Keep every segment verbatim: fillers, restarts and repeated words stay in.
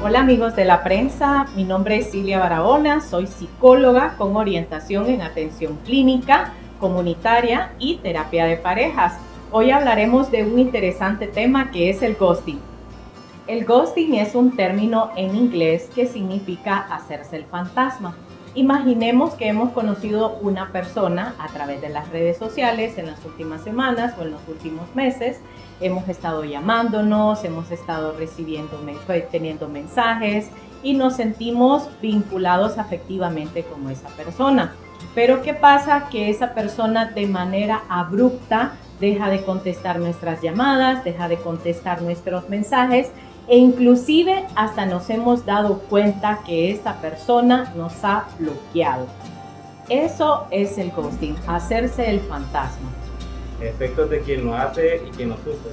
Hola amigos de la prensa, mi nombre es Cilia Barahona, soy psicóloga con orientación en atención clínica, comunitaria y terapia de parejas. Hoy hablaremos de un interesante tema que es el ghosting. El ghosting es un término en inglés que significa hacerse el fantasma. Imaginemos que hemos conocido una persona a través de las redes sociales en las últimas semanas o en los últimos meses. Hemos estado llamándonos, hemos estado recibiendo, teniendo mensajes y nos sentimos vinculados afectivamente con esa persona. Pero ¿qué pasa? Que esa persona de manera abrupta deja de contestar nuestras llamadas, deja de contestar nuestros mensajes e inclusive hasta nos hemos dado cuenta que esa persona nos ha bloqueado. Eso es el ghosting, hacerse el fantasma. Efectos de quien lo hace y quien lo sufre.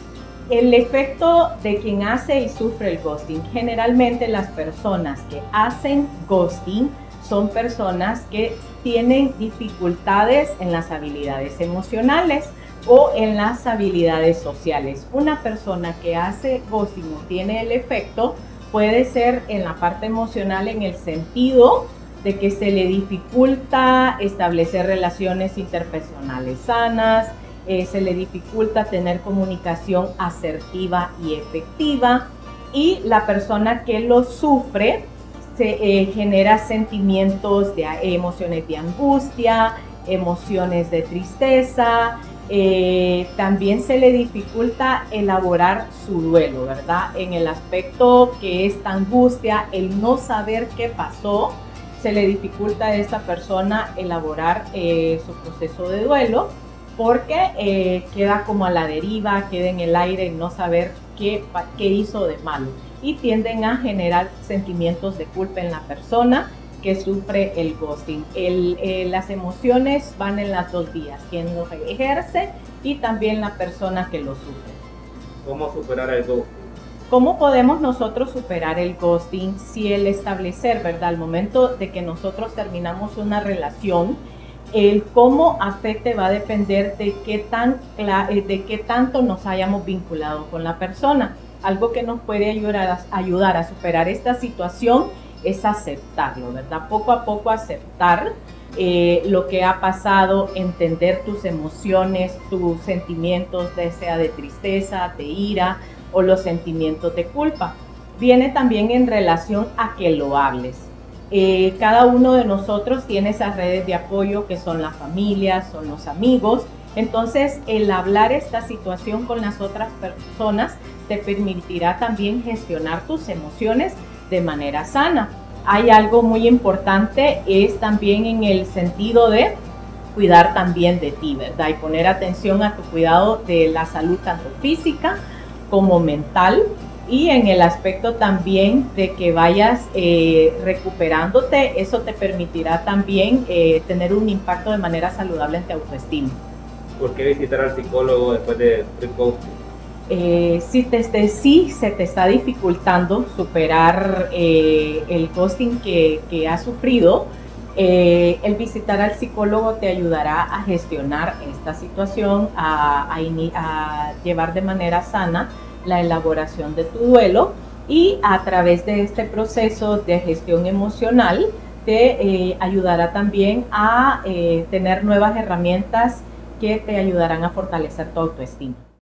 El efecto de quien hace y sufre el ghosting. Generalmente las personas que hacen ghosting son personas que tienen dificultades en las habilidades emocionales o en las habilidades sociales. Una persona que hace ghosting o tiene el efecto puede ser en la parte emocional en el sentido de que se le dificulta establecer relaciones interpersonales sanas, eh, se le dificulta tener comunicación asertiva y efectiva, y la persona que lo sufre se eh, genera sentimientos de eh, emociones de angustia, emociones de tristeza. Eh, también se le dificulta elaborar su duelo, ¿verdad? En el aspecto que esta angustia, el no saber qué pasó, se le dificulta a esta persona elaborar eh, su proceso de duelo porque eh, queda como a la deriva, queda en el aire, no saber qué, qué hizo de malo, y tienden a generar sentimientos de culpa en la persona que sufre el ghosting. El, eh, las emociones van en las dos vías, quien lo ejerce y también la persona que lo sufre. ¿Cómo superar el ghosting? ¿Cómo podemos nosotros superar el ghosting? Si el establecer, ¿verdad? Al momento de que nosotros terminamos una relación, el cómo afecte va a depender de qué, tan, de qué tanto nos hayamos vinculado con la persona. Algo que nos puede ayudar a, ayudar a superar esta situación es aceptarlo, ¿verdad? Poco a poco aceptar eh, lo que ha pasado, entender tus emociones, tus sentimientos, ya sea de tristeza, de ira o los sentimientos de culpa. Viene también en relación a que lo hables. Eh, cada uno de nosotros tiene esas redes de apoyo que son la familia, son los amigos. Entonces, el hablar esta situación con las otras personas te permitirá también gestionar tus emociones de manera sana. Hay algo muy importante, es también en el sentido de cuidar también de ti, ¿verdad? Y poner atención a tu cuidado de la salud tanto física como mental, y en el aspecto también de que vayas eh, recuperándote. Eso te permitirá también eh, tener un impacto de manera saludable en tu autoestima. ¿Por qué visitar al psicólogo después de del ghosting? Eh, si desde sí se te está dificultando superar eh, el ghosting que, que has sufrido, eh, el visitar al psicólogo te ayudará a gestionar esta situación, a, a, a llevar de manera sana la elaboración de tu duelo, y a través de este proceso de gestión emocional te eh, ayudará también a eh, tener nuevas herramientas que te ayudarán a fortalecer tu autoestima.